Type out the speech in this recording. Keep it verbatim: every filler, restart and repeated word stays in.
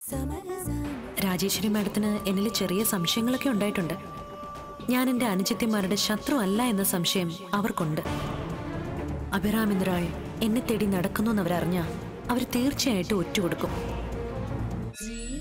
രാജേശ്വരി മാഡത്തിന് എന്നിൽ ചെറിയ സംശയങ്ങളൊക്കെ ഉണ്ടായിട്ടുണ്ട്. ഞാൻ എൻ്റെ അനുജത്തിമാരുടെ ശത്രു അല്ല എന്ന സംശയം അവർക്കുണ്ട്. അഭിറാം എന്നൊരാൾ എന്നെ തേടി നടക്കുന്നു എന്നവരറിഞ്ഞാൽ അവർ തീർച്ചയായിട്ടും ഒറ്റുകൊടുക്കും.